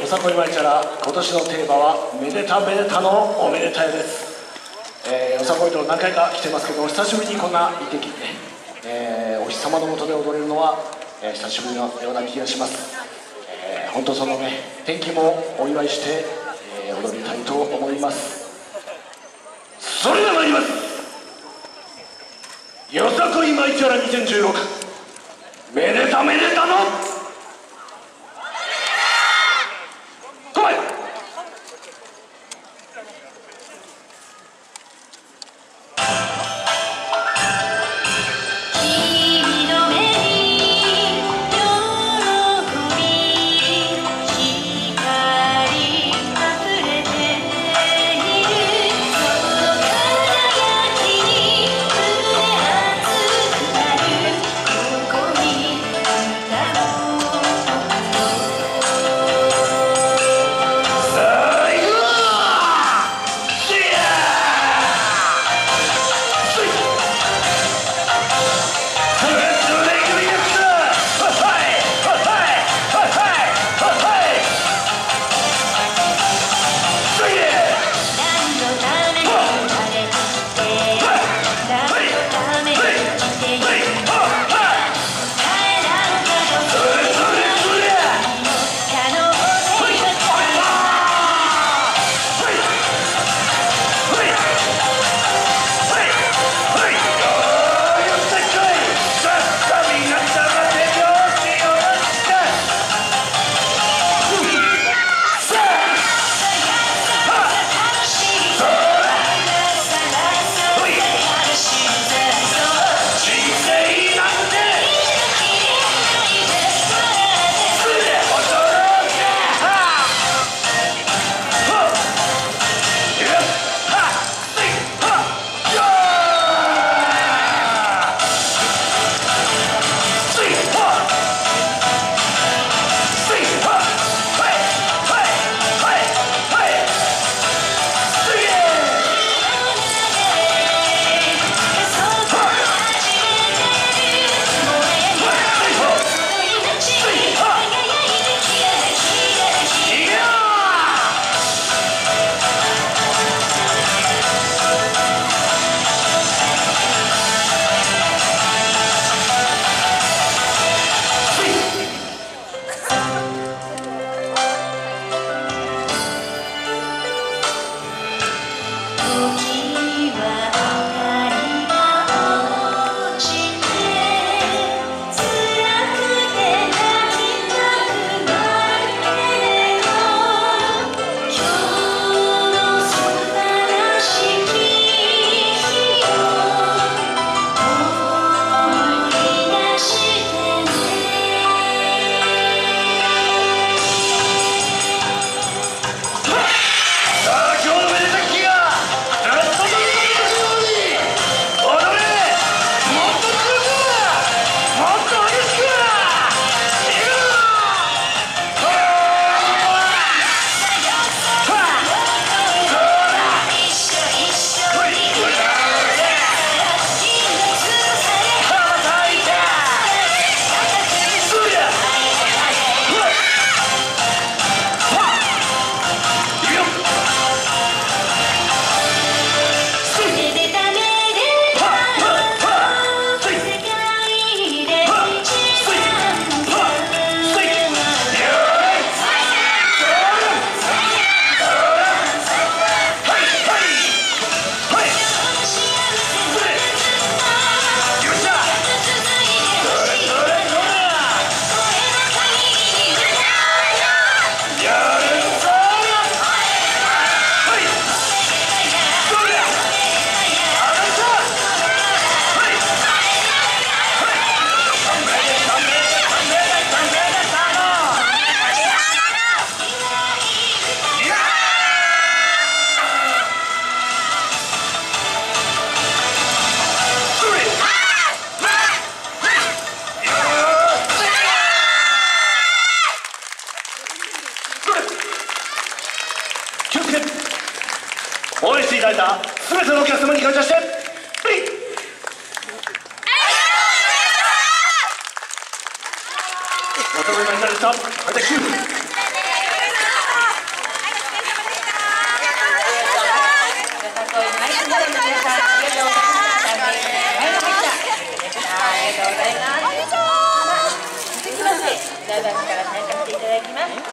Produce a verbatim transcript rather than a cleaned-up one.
よさこいまいちゃら今年のテーマはめでためでたのおめでたいです。えー、よさこいと何回か来てますけど、久しぶりにこんないい天気にね、えー、お日様の下で踊れるのは、えー、久しぶりのような気がします。えー、本当そのね天気もお祝いして、えー、踊りたいと思います。それでは参ります。よさこいまいちゃらにせんじゅうろくめでためでたの応援していただいた全てのお客様に感謝してプリッまたご覧いただきました。 確かに